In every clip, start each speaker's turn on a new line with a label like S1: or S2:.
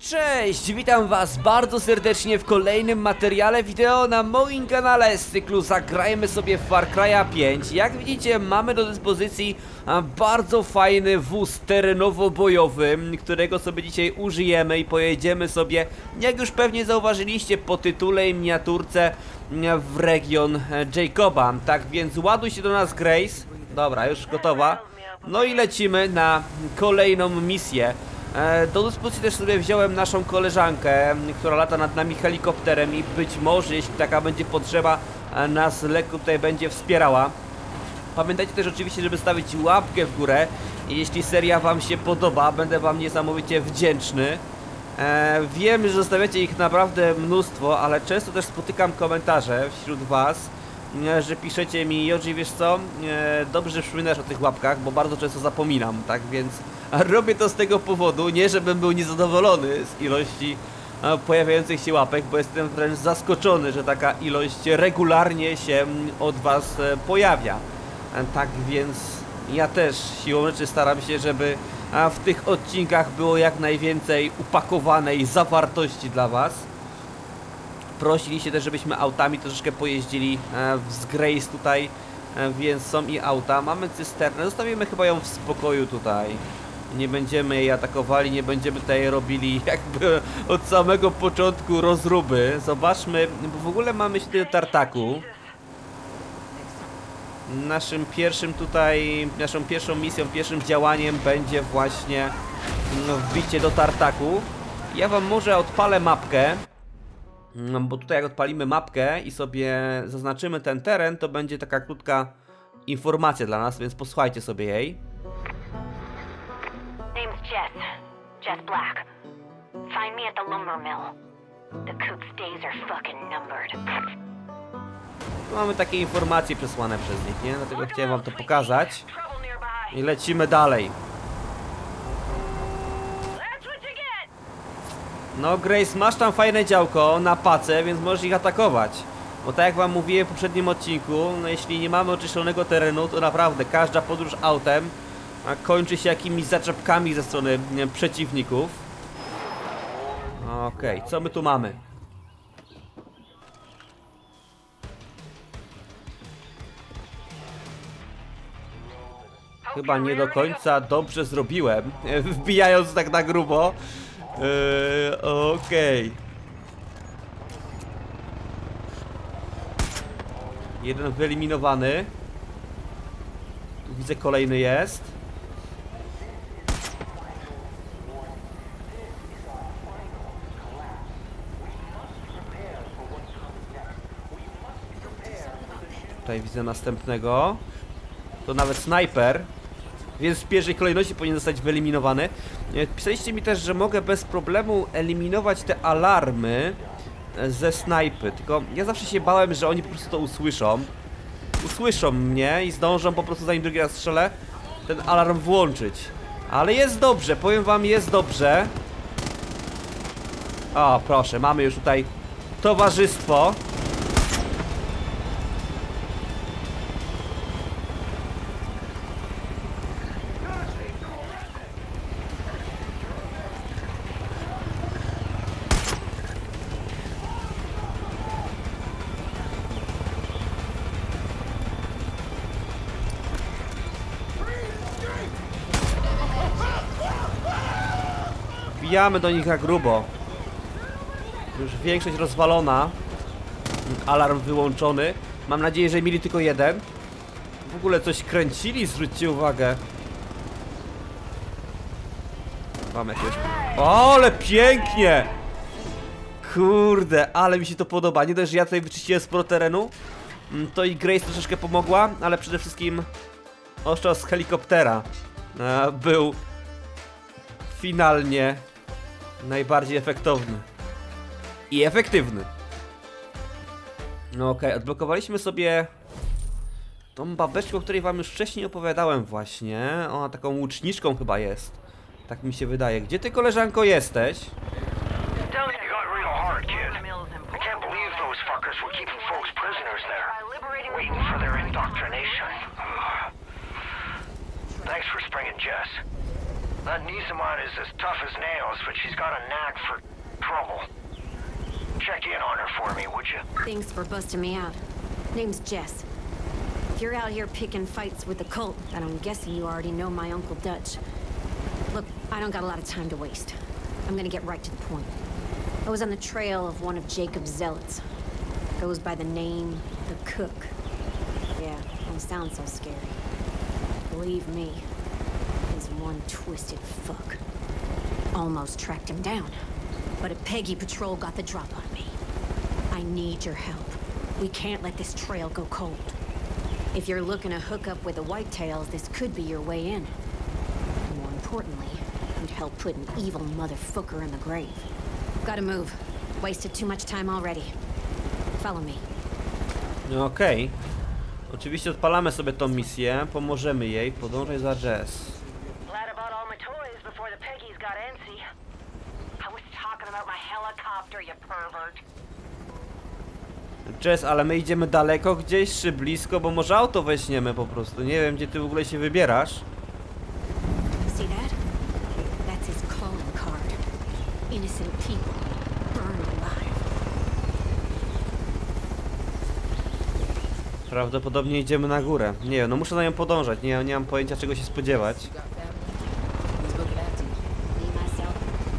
S1: Cześć, witam was bardzo serdecznie w kolejnym materiale wideo na moim kanale z cyklu Zagrajmy sobie w Far Cry'a 5. Jak widzicie, mamy do dyspozycji bardzo fajny wóz terenowo-bojowy, którego sobie dzisiaj użyjemy i pojedziemy sobie, jak już pewnie zauważyliście po tytule i miniaturce, w region Jacoba. Tak więc ładuj się do nas, Grace. Dobra, już gotowa. No i lecimy na kolejną misję. Do dyspozycji też sobie wziąłem naszą koleżankę, która lata nad nami helikopterem i być może, jeśli taka będzie potrzeba, nas lekko tutaj będzie wspierała. Pamiętajcie też oczywiście, żeby stawić łapkę w górę i jeśli seria wam się podoba, będę wam niesamowicie wdzięczny. Wiem, że zostawiacie ich naprawdę mnóstwo, ale często też spotykam komentarze wśród was, że piszecie mi: Joji, wiesz co, dobrze, że przypominasz o tych łapkach, bo bardzo często zapominam, tak więc robię to z tego powodu, nie żebym był niezadowolony z ilości pojawiających się łapek, bo jestem wręcz zaskoczony, że taka ilość regularnie się od was pojawia. Tak więc ja też siłą rzeczy staram się, żeby w tych odcinkach było jak najwięcej upakowanej zawartości dla was. Prosiliście też, żebyśmy autami troszeczkę pojeździli z Grace tutaj, więc są i auta. Mamy cysternę, zostawimy chyba ją w spokoju tutaj. Nie będziemy jej atakowali, nie będziemy tutaj robili jakby od samego początku rozruby. Zobaczmy, bo w ogóle mamy się do tartaku. Naszym pierwszym tutaj, naszą pierwszą misją, pierwszym działaniem będzie właśnie wbicie do tartaku. Ja wam może odpalę mapkę. Bo tutaj jak odpalimy mapkę i sobie zaznaczymy ten teren, to będzie taka krótka informacja dla nas, więc posłuchajcie sobie jej.
S2: Name's Jess Black. Find me at the lumber mill. The coop's days are fucking numbered.
S1: Tu mamy takie informacje przesłane przez nich, nie? Dlatego chciałem wam to pokazać. I lecimy dalej. No Grace, masz tam fajne działko na pace, więc możesz ich atakować. Bo tak jak wam mówiłem w poprzednim odcinku, no jeśli nie mamy oczyszczonego terenu, to naprawdę każda podróż autem kończy się jakimiś zaczepkami ze strony przeciwników. Okej, co my tu mamy? Chyba nie do końca dobrze zrobiłem, wbijając tak na grubo. Okej. Jeden wyeliminowany. Tu widzę, kolejny jest. Tutaj widzę następnego. To nawet snajper. Więc w pierwszej kolejności powinien zostać wyeliminowany. Pisaliście mi też, że mogę bez problemu eliminować te alarmy ze snajpy. Tylko ja zawsze się bałem, że oni po prostu to usłyszą. Usłyszą mnie i zdążą po prostu, zanim drugi raz strzelę, ten alarm włączyć. Ale jest dobrze, powiem wam, jest dobrze. O, proszę, mamy już tutaj towarzystwo. Wbijamy do nich na grubo. Już większość rozwalona. Alarm wyłączony. Mam nadzieję, że mieli tylko jeden. W ogóle coś kręcili, zwróćcie uwagę. Mam jakieś... O, ale pięknie! Kurde, ale mi się to podoba. Nie dość, że ja tutaj wyczyściłem sporo terenu, to i Grace troszeczkę pomogła, ale przede wszystkim ostrzał z helikoptera był finalnie najbardziej efektowny i efektywny. No okej, odblokowaliśmy sobie tą babeczkę, o której wam już wcześniej opowiadałem właśnie. Ona taką łuczniczką chyba jest. Tak mi się wydaje. Gdzie ty, koleżanko, jesteś?
S3: That Nisamon is as tough as nails, but she's got a knack for trouble. Check in on her for me, would you?
S4: Thanks for busting me out. Name's Jess. If you're out here picking fights with the cult, then I'm guessing you already know my Uncle Dutch. Look, I don't got a lot of time to waste. I'm gonna get right to the point. I was on the trail of one of Jacob's zealots. Goes by the name The Cook. Yeah, don't sound so scary. Believe me, he's one twisted fuck. Almost tracked him down, but a Peggy patrol got the drop on me. I need your help. We can't let this trail go cold. If you're looking to hook up with the Whitetails, this could be your way in. More importantly, you'd help put an evil motherfucker in the grave. Gotta move. Wasted too much time already. Follow me.
S1: No okej. Oczywiście odpalamy sobie tą misję, pomożemy jej, podążaj za Jess.
S2: Glad I bought all my toys before the Peggies got antsy. I was talking about my helicopter, you pervert.
S1: Jess, ale my idziemy daleko gdzieś, czy blisko, bo może auto weźmiemy po prostu. Nie wiem, gdzie ty w ogóle się wybierasz.
S4: See that? That's his calling card. Innocent people burned alive.
S1: Prawdopodobnie idziemy na górę. Nie wiem, no muszę na nią podążać. Nie mam pojęcia, czego się spodziewać.
S4: Me, myself.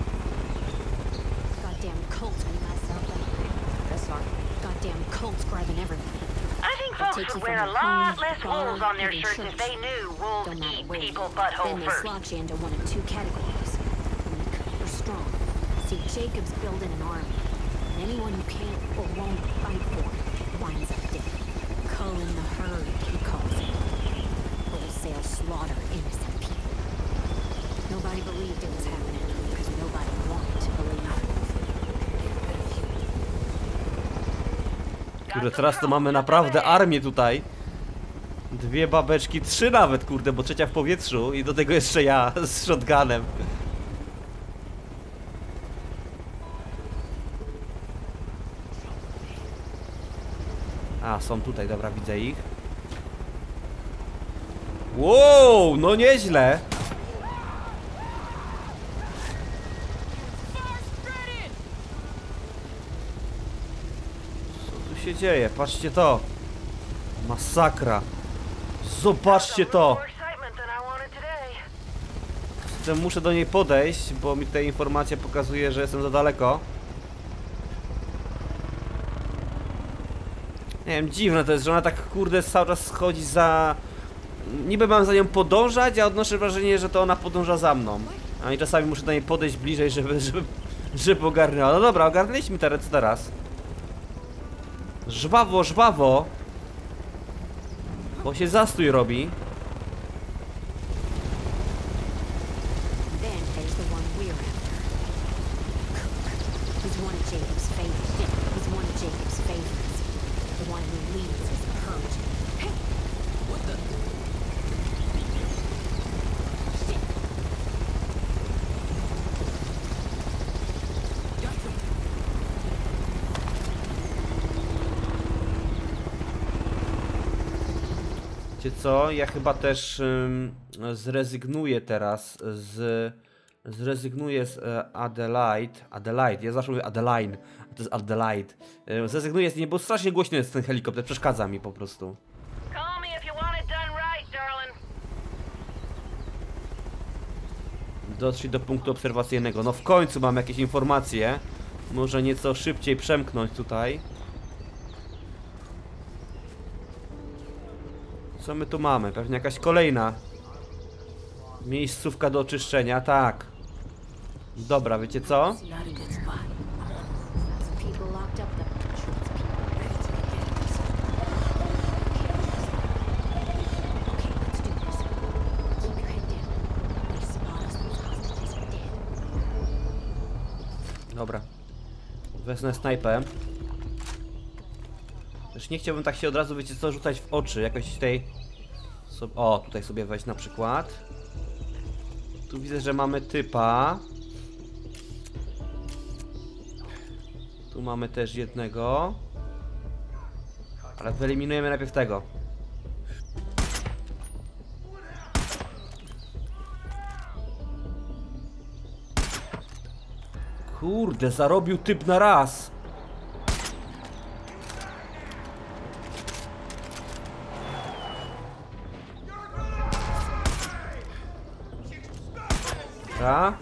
S4: Goddamn cults, me, myself. That's fine. Goddamn cults grabbing everything.
S2: I think folks would wear a lot less wolves on their shirts if they knew wolves
S4: Don't matter
S2: eat
S4: where you
S2: people
S4: go.
S2: butthole
S4: Then they
S2: first.
S4: slot you into one of two categories. Weak or strong. See, Jacob's building an army. And anyone who can't or won't fight for it winds up dead. Culling the herd, he calls it. Wholesale slaughter innocent people. Nobody believed it was happening because nobody wanted to believe.
S1: Kurde, teraz to mamy naprawdę armię tutaj. Dwie babeczki, trzy nawet, kurde, bo trzecia w powietrzu i do tego jeszcze ja z shotgunem. A, są tutaj, dobra, widzę ich. Wow, no nieźle. Co tu się dzieje? Patrzcie to. Masakra. Zobaczcie to.
S2: More excitement than I wanted today.
S1: Zatem muszę do niej podejść, bo mi tutaj informacja pokazuje, że jestem za daleko. Nie wiem, dziwne to jest, że ona tak kurde cały czas schodzi za... Niby mam za nią podążać, a odnoszę wrażenie, że to ona podąża za mną. A i czasami muszę do niej podejść bliżej, żeby ogarnęła. No dobra, ogarnęliśmy teraz, co teraz? Żwawo, żwawo. Bo się zastój robi.
S4: Then there's the one we're after. Cook. He's one of Jacob's favorites. He's one of Jacob's favorites. The one who leads his purge. Hey! What the? Shit!
S1: Wiecie co? Ja chyba też zrezygnuję teraz zrezygnuję z Adelaide, ja zawsze mówię Adeline, a to jest Adelaide. Zrezygnuję z niej, bo strasznie głośny jest ten helikopter, przeszkadza mi po prostu.
S2: Call me if you want it done right, darling.
S1: Doszli do punktu obserwacyjnego. No w końcu mam jakieś informacje. Może nieco szybciej przemknąć tutaj. Co my tu mamy? Pewnie jakaś kolejna miejscówka do oczyszczenia, tak. Dobra, wiecie co?
S4: Not a good spot. Some people locked up the Schwartz people. Ready to get this. Okay, let's do this. Keep your head down. They spot us, those hostages are dead.
S1: Dobra. Wezmę snajpę. Też nie chciałbym tak się od razu, wiecie co, rzucać w oczy. Jakoś tutaj... O, tutaj sobie wejść na przykład. Tu widzę, że mamy typa. Tu mamy też jednego. Ale wyeliminujemy najpierw tego. Kurde, zarobił typ na raz. Ta?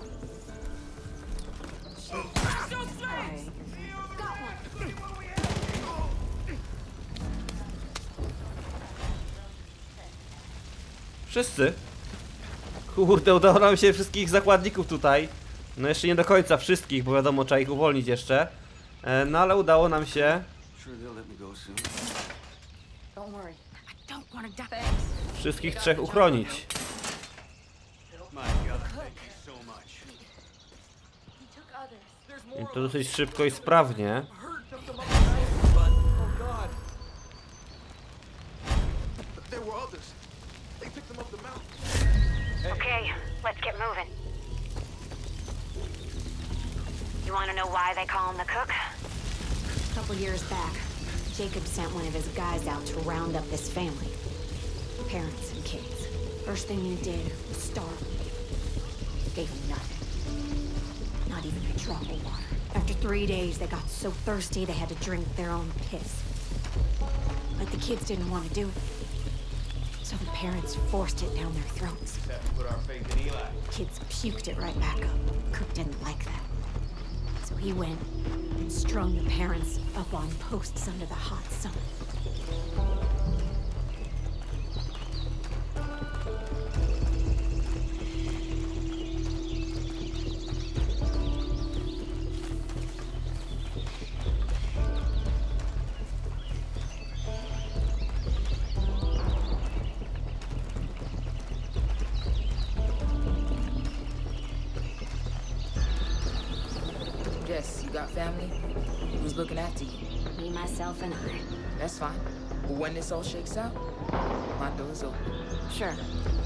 S1: Wszyscy? Kurde, udało nam się wszystkich zakładników tutaj. No jeszcze nie do końca wszystkich, bo wiadomo, trzeba ich uwolnić jeszcze. No ale udało nam się wszystkich trzech uchronić. I to dosyć szybko i sprawnie.
S2: Okay, let's get moving. You want to know why they call him the Cook?
S4: A couple years back, Jacob sent one of his guys out to round up this family. Parents and kids. First thing he did was starve them. Gave them nothing. Not even a drop of water. After 3 days, they got so thirsty they had to drink their own piss. But the kids didn't want to do it. So the parents forced it down their throats. Kids puked it right back up. Cook didn't like that. So he went and strung the parents up on posts under the hot sun.
S5: Jess, you got family? Who's looking after you?
S4: Me, myself, and I.
S5: That's fine. But when this all shakes out, my door is open.
S4: Sure.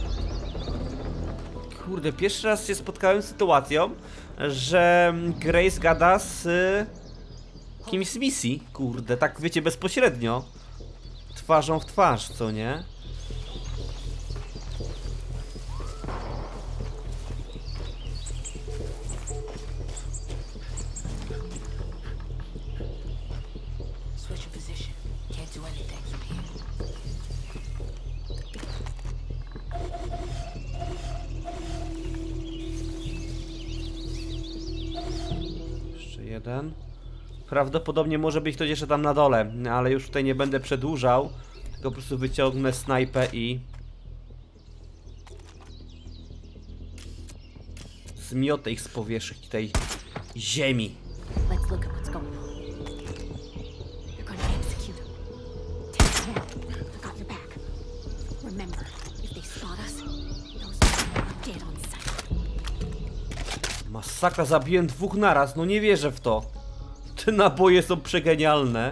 S1: Kurde, pierwszy raz się spotkałem z sytuacją, że Grace gada z kimś z misji. Kurde, tak wiecie, bezpośrednio. Twarzą w twarz, co nie?
S5: Switch your position. Can't do anything from here.
S1: Jeszcze jeden. Prawdopodobnie może być ktoś jeszcze tam na dole, ale już tutaj nie będę przedłużał. Tylko po prostu wyciągnę snajpę i zmiotę ich z powierzchni tej ziemi.
S4: Let's look at what's going on. They're gonna execute him. Take him out. I got your back. Remember, if they spot us, those people are dead on sight.
S1: Masakra, zabiłem dwóch naraz, no nie wierzę w to. Te naboje są przegenialne.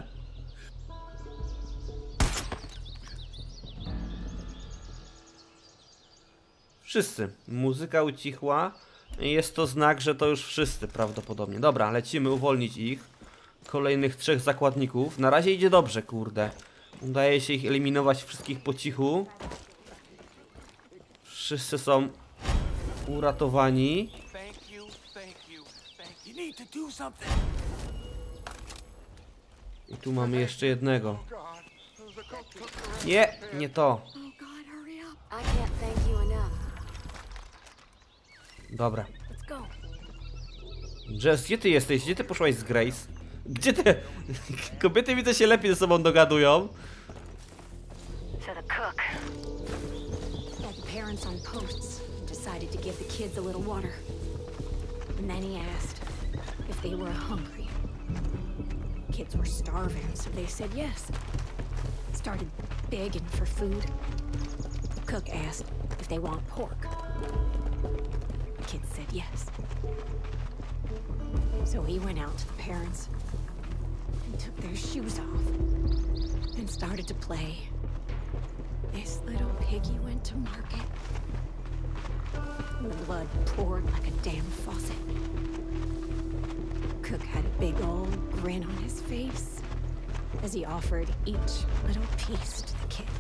S1: Wszyscy. Muzyka ucichła. Jest to znak, że to już wszyscy prawdopodobnie. Dobra, lecimy uwolnić ich. Kolejnych 3 zakładników. Na razie idzie dobrze, kurde. Udaje się ich eliminować wszystkich po cichu. Wszyscy są uratowani. I tu mamy jeszcze jednego. Nie, nie to.
S4: Oh God, hurry up. I can't thank you enough.
S1: Dobra.
S4: Let's go.
S1: Jess, gdzie ty jesteś? Gdzie ty poszłaś z Grace? Gdzie te... Kobiety widzę się lepiej ze sobą dogadują.
S2: So the Cook.
S4: Had the parents on posts and decided to give the kids a little water. And then he asked if they were hungry. Kids were starving, so they said yes. Started begging for food. Cook asked if they want pork. Kids said yes. So he went out to the parents and took their shoes off and started to play. This little piggy went to market. And the blood poured like a damn faucet. Cook had a big old grin on his face as he offered each little piece to the kids.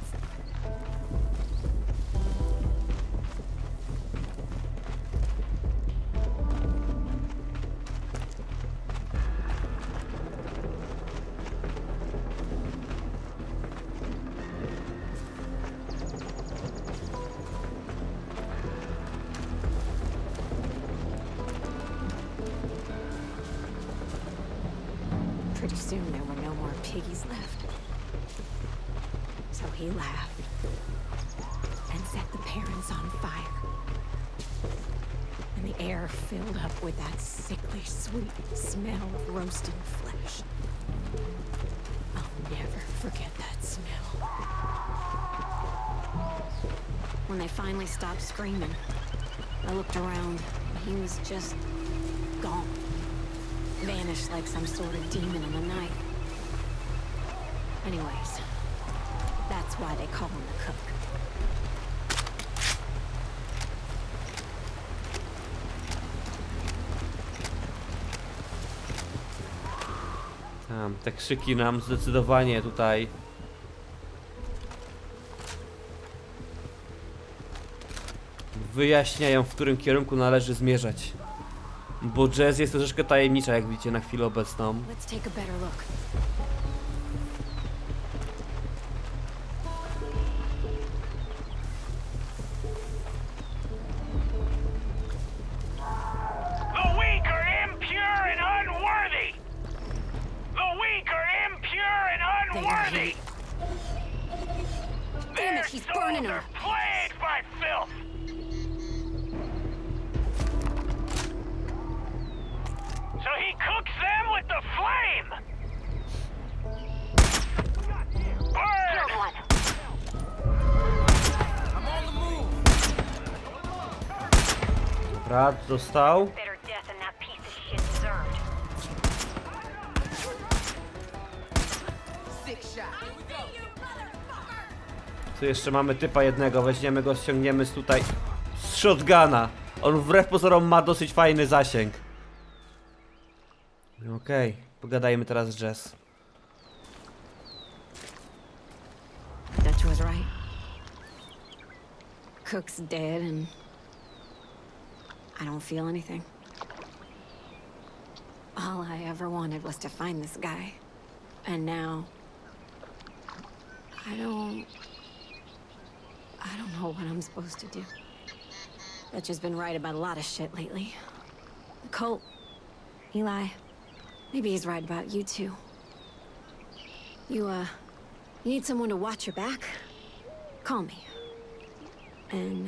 S4: Pretty soon there were no more piggies left. So he laughed and set the parents on fire. And the air filled up with that sickly sweet smell of roasting flesh. I'll never forget that smell. When they finally stopped screaming, I looked around. He was just gone. Vanished like some sort of demon in the night. Anyways, that's why they call him the Cook.
S1: Te krzyki nam zdecydowanie tutaj wyjaśniają, w którym kierunku należy zmierzać. Bo Jess jest troszeczkę tajemnicza, jak widzicie, na chwilę obecną.
S4: Let's take a better look.
S3: The weak are impure and unworthy! The weak are impure and unworthy!
S4: Damn it, he's burning her.
S3: Plagued by filth! So he cooks them with the flame! Burn!
S2: Killed one.
S5: I'm on the move.
S1: Dobra, dostał.
S2: Better death than that piece of shit deserved.
S5: Sick shot. Here we go.
S1: Tu jeszcze mamy typa jednego, weźmiemy go, ściągniemy z tutaj z shotguna. On wbrew pozorom ma dosyć fajny zasięg. Okej, pogadajmy teraz z Jess.
S4: Dutch was right. Cook's dead and I don't feel anything. All I ever wanted was to find this guy. And now I don't know what I'm supposed to do. Dutch has been right about a lot of shit lately. The cult, Eli, maybe he's right about you too. You need someone to watch your back? Call me. And,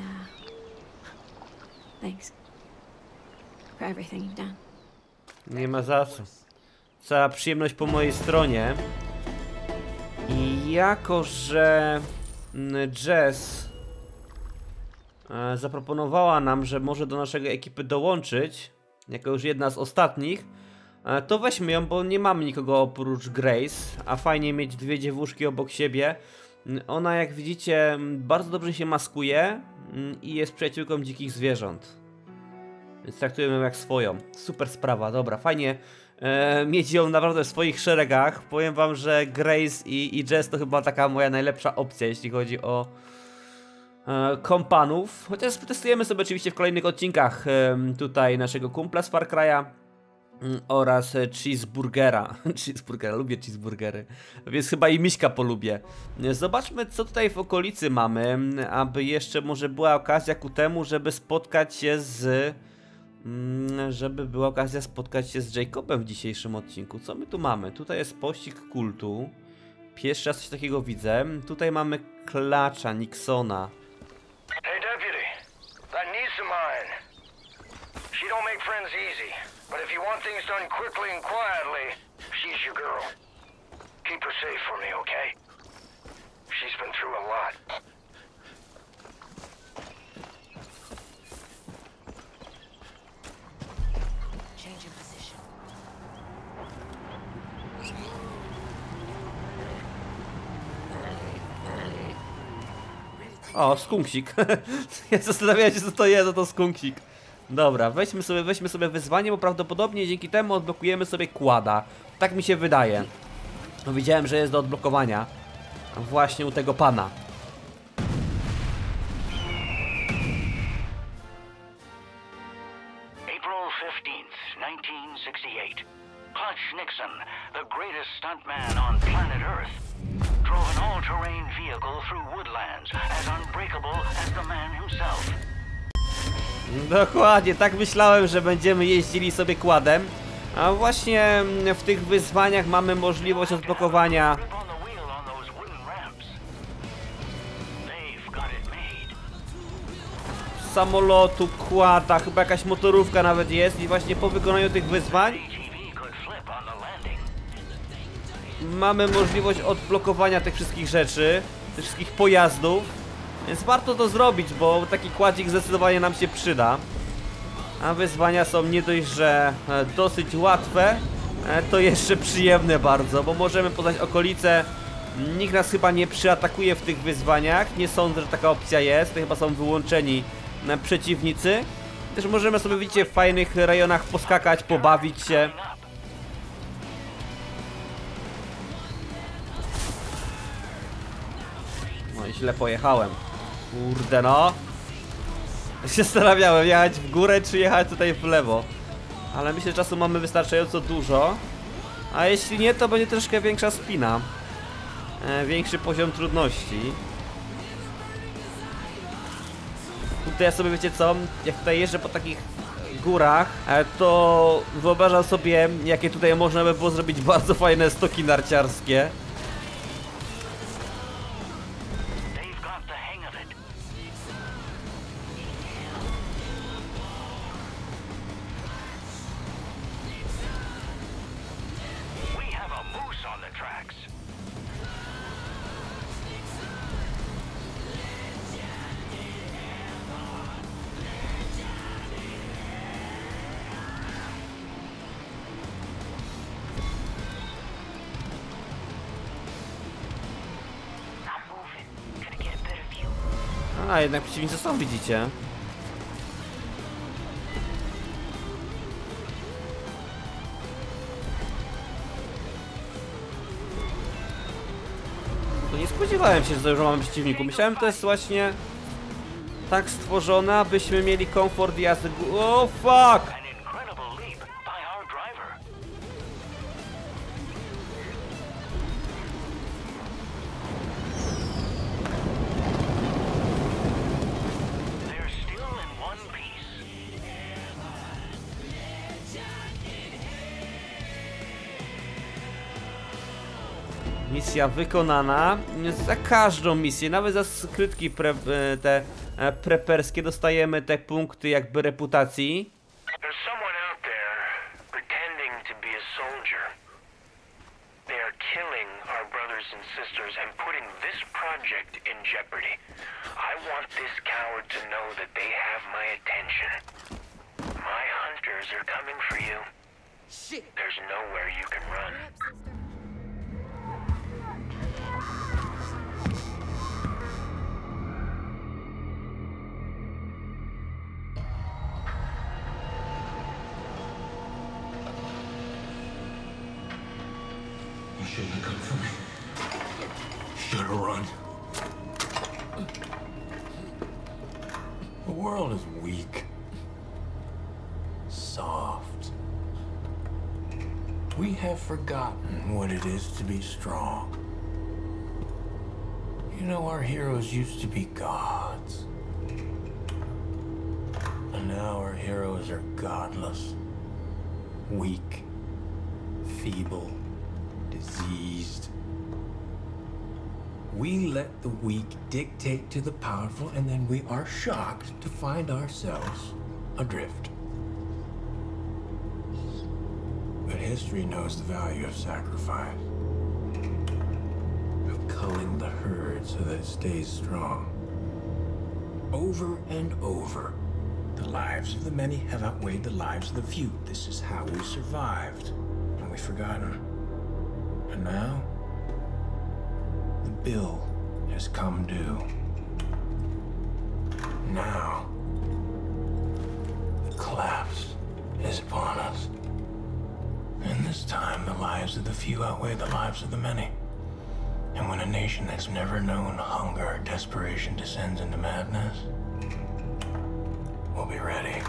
S4: thanks for everything you've done.
S1: Nie ma za co. Cała przyjemność po mojej stronie. I jako, że Jess zaproponowała nam, że może do naszej ekipy dołączyć, jako już jedna z ostatnich, to weźmy ją, bo nie mamy nikogo oprócz Grace, a fajnie mieć dwie dziewuszki obok siebie. Ona, jak widzicie, bardzo dobrze się maskuje i jest przyjaciółką dzikich zwierząt. Więc traktujemy ją jak swoją. Super sprawa, dobra, fajnie mieć ją naprawdę w swoich szeregach. Powiem wam, że Grace i Jess to chyba taka moja najlepsza opcja, jeśli chodzi o kompanów. Chociaż testujemy sobie oczywiście w kolejnych odcinkach tutaj naszego kumpla z Far Cry'a oraz cheeseburgera. Cheeseburgera, lubię cheeseburgery, więc chyba i Miśka polubię. Zobaczmy, co tutaj w okolicy mamy, aby jeszcze może była okazja ku temu, żeby spotkać się z... Jacobem w dzisiejszym odcinku. Co my tu mamy? Tutaj jest pościg kultu. Pierwszy raz coś takiego widzę. Tutaj mamy klacza Nixona.
S3: Hey, deputy. That niece of mine. She don't make friends easy. But if you want things done quickly and quietly, she's your girl. Keep her safe for me, okay? She's been through a lot.
S4: Change your position.
S1: O, skunksik. Ja zastanawiałem się, co to jest, to skunksik. Dobra, weźmy sobie wyzwanie, bo prawdopodobnie dzięki temu odblokujemy sobie kłada. Tak mi się wydaje. No, widziałem, że jest do odblokowania właśnie u tego pana.
S3: April 15th, 1968. Clutch Nixon, the greatest stuntman on planet Earth, drove an all-terrain vehicle through woodlands as unbreakable as the man himself.
S1: Dokładnie, tak myślałem, że będziemy jeździli sobie kładem. A właśnie w tych wyzwaniach mamy możliwość odblokowania samolotu, quada, chyba jakaś motorówka nawet jest i właśnie po wykonaniu tych wyzwań mamy możliwość odblokowania tych wszystkich rzeczy, tych wszystkich pojazdów, więc warto to zrobić, bo taki kładzik zdecydowanie nam się przyda. A wyzwania są nie dość, że dosyć łatwe, to jeszcze przyjemne bardzo, bo możemy poznać okolice. Nikt nas chyba nie przyatakuje w tych wyzwaniach, nie sądzę, że taka opcja jest, to chyba są wyłączeni przeciwnicy. Też możemy sobie, widzicie, w fajnych rejonach poskakać, pobawić się. No i źle pojechałem. Kurde no. Się zastanawiałem, jechać w górę czy jechać tutaj w lewo. Ale myślę, że czasu mamy wystarczająco dużo. A jeśli nie, to będzie troszkę większa spina. Większy poziom trudności. Tutaj ja sobie, wiecie co, jak tutaj jeżdżę po takich górach, to wyobrażam sobie, jakie tutaj można by było zrobić bardzo fajne stoki narciarskie. A, jednak przeciwnicy są, widzicie. To nie spodziewałem się, że mamy przeciwników. Myślałem, że to jest właśnie tak stworzone, abyśmy mieli komfort jazdy. O, fuck! Misja wykonana. Za każdą misję, nawet za skrytki preperskie dostajemy te punkty jakby reputacji.
S3: There's someone out there pretending to be a soldier. They are killing our brothers and sisters and putting this project in jeopardy. I want this coward to know that they have my attention. My hunters are coming for you. There's nowhere you can run.
S6: Shouldn't have come for me. Should have run. The world is weak. Soft. We have forgotten what it is to be strong. You know, our heroes used to be gods. And now our heroes are godless. Weak. Feeble. Diseased. We let the weak dictate to the powerful, and then we are shocked to find ourselves adrift. But history knows the value of sacrifice, of culling the herd so that it stays strong. Over and over, the lives of the many have outweighed the lives of the few. This is how we survived, and we've forgotten. And now, the bill has come due. Now, the collapse is upon us. And this time, the lives of the few outweigh the lives of the many. And when a nation that's never known hunger or desperation descends into madness, we'll be ready.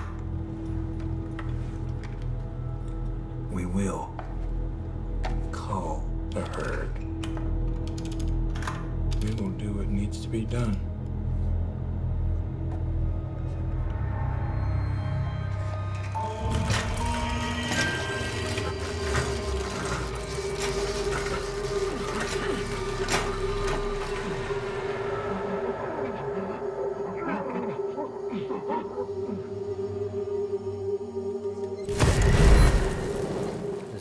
S6: We will cull the herd. We will do what needs to be done.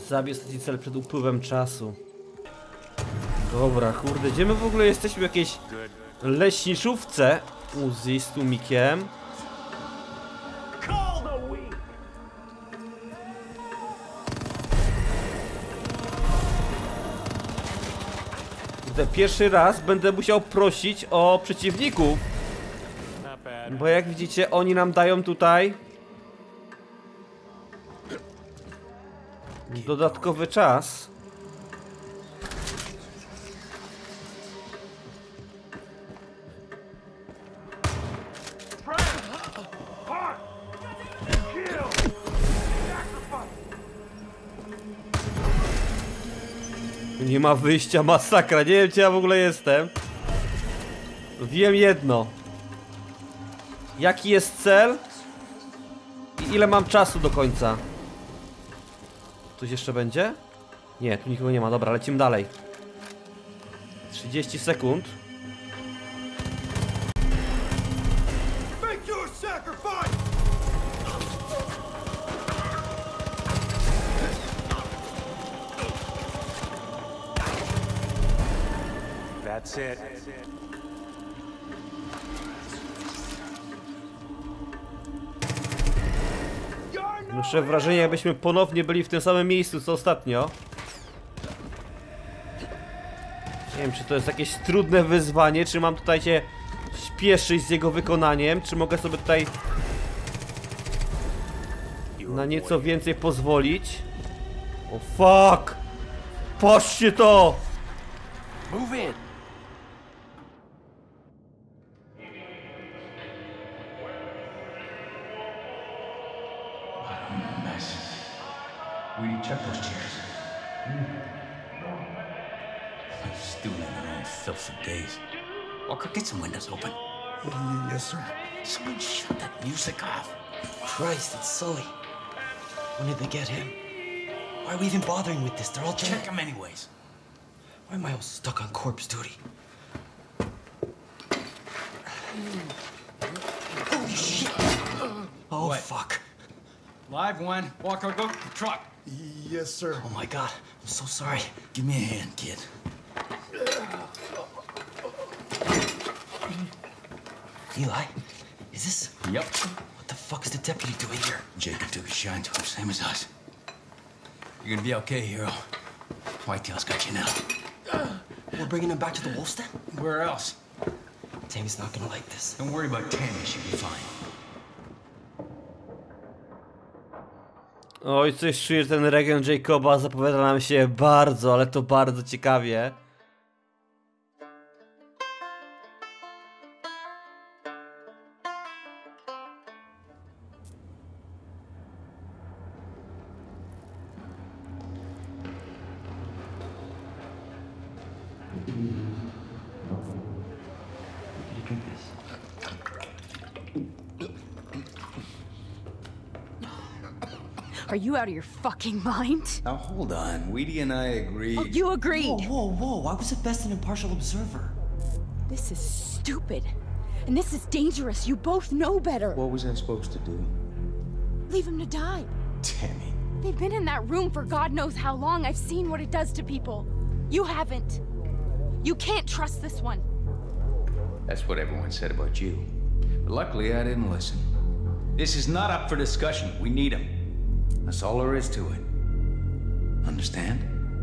S1: Zabij ostatni cel przed upływem czasu. Dobra, kurde, gdzie my w ogóle jesteśmy w jakiejś leśniczówce? Uzi z tłumikiem. Kurde, pierwszy raz będę musiał prosić o przeciwników. Bo jak widzicie, oni nam dają tutaj dodatkowy czas. Nie ma wyjścia, masakra, nie wiem gdzie ja w ogóle jestem. Wiem jedno. Jaki jest cel? I ile mam czasu do końca? Coś jeszcze będzie? Nie, tu nikogo nie ma, dobra, lecimy dalej. 30 sekund.
S7: That's it.
S1: Muszę wrażenie, jakbyśmy ponownie byli w tym samym miejscu co ostatnio. Nie wiem, czy to jest jakieś trudne wyzwanie, czy mam tutaj się śpieszyć z jego wykonaniem, czy mogę sobie tutaj na nieco więcej pozwolić. O fuck! Patrzcie to!
S7: Move in.
S6: We need to check those chairs. Stewing in their own filth for days. Walker, get some windows open.
S8: Yes, sir.
S6: Someone shut that music off.
S8: Christ, it's Sully. When did they get him? Why are we even bothering with this? They're all dead.
S6: Check them anyways.
S8: Why am I all stuck on corpse duty? Holy shit! Oh,
S6: What?
S8: fuck.
S6: Live one. Walker, go to the truck.
S8: Yes, sir. Oh, my God. I'm so sorry.
S6: Give me a hand, kid.
S8: Eli, is this...
S6: Yep.
S8: What the fuck is the deputy doing here?
S6: Jacob took a shine to him, same as us. You're gonna be okay, hero. Whitetail's got you now.
S8: We're bringing him back to the wolf's den?
S6: Where else?
S8: Tammy's not gonna like this.
S6: Don't worry about Tammy, she'll be fine.
S1: Oj, coś czuję, że ten region Jacoba zapowiada nam się bardzo, ale to bardzo ciekawie.
S9: Are you out of your fucking mind?
S6: Now hold on, Weedy and I agreed.
S9: Oh, you agreed!
S8: Whoa, whoa, whoa. I was at best an impartial observer.
S9: This is stupid. And this is dangerous. You both know better.
S6: What was I supposed to do?
S9: Leave him to die.
S6: Tammy.
S9: They've been in that room for God knows how long. I've seen what it does to people. You haven't. You can't trust this one.
S6: That's what everyone said about you. But luckily, I didn't listen. This is not up for discussion. We need him. That's all there is to it. Understand?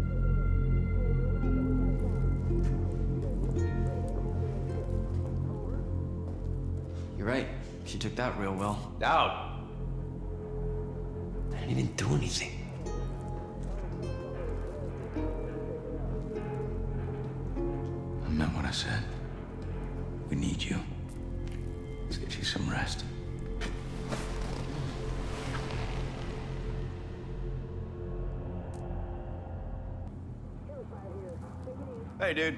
S8: You're right. She took that real well.
S6: Out.
S8: I didn't even do anything.
S6: I meant what I said. We need you. Let's get you some rest.
S7: Hey, dude.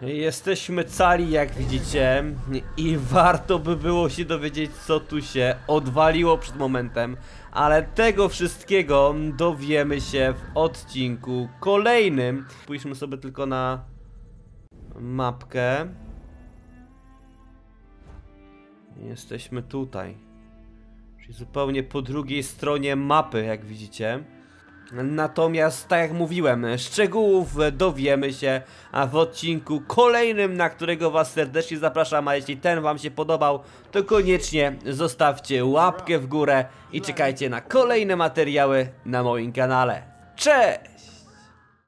S1: Jesteśmy cali, jak widzicie, i warto by było się dowiedzieć, co tu się odwaliło przed momentem, ale tego wszystkiego dowiemy się w odcinku kolejnym. Spójrzmy sobie tylko na mapkę. Jesteśmy tutaj, czyli zupełnie po drugiej stronie mapy, jak widzicie. Natomiast, tak jak mówiłem, szczegółów dowiemy się w odcinku kolejnym, na którego was serdecznie zapraszam, a jeśli ten wam się podobał, to koniecznie zostawcie łapkę w górę i czekajcie na kolejne materiały na moim kanale. Cześć!